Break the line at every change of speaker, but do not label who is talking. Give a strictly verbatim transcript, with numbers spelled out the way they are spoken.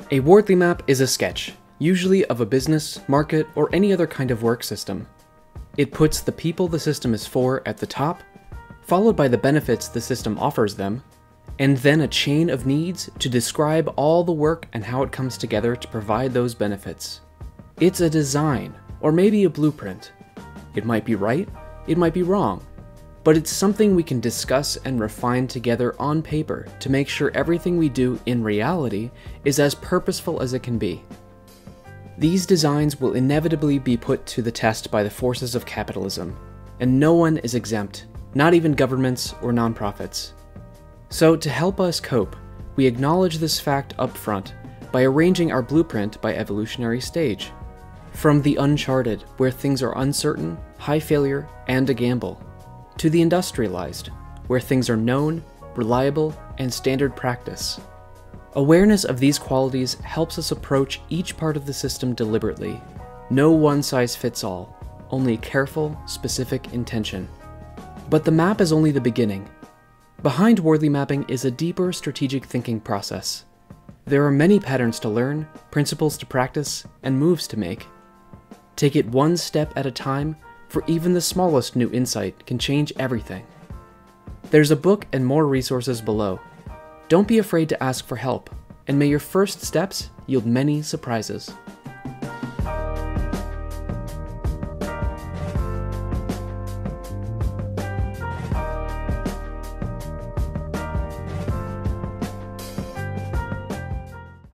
A Wardley map is a sketch, usually of a business, market, or any other kind of work system. It puts the people the system is for at the top, followed by the benefits the system offers them, and then a chain of needs to describe all the work and how it comes together to provide those benefits. It's a design, or maybe a blueprint. It might be right, it might be wrong, but it's something we can discuss and refine together on paper to make sure everything we do in reality is as purposeful as it can be. These designs will inevitably be put to the test by the forces of capitalism, and no one is exempt, not even governments or nonprofits. So to help us cope, we acknowledge this fact up front by arranging our blueprint by evolutionary stage. From the uncharted, where things are uncertain, high failure, and a gamble, to the industrialized, where things are known, reliable, and standard practice. Awareness of these qualities helps us approach each part of the system deliberately. No one size fits all, only careful, specific intention. But the map is only the beginning. Behind Wardley mapping is a deeper strategic thinking process. There are many patterns to learn, principles to practice, and moves to make. Take it one step at a time, for even the smallest new insight can change everything. There's a book and more resources below. Don't be afraid to ask for help, and may your first steps yield many surprises.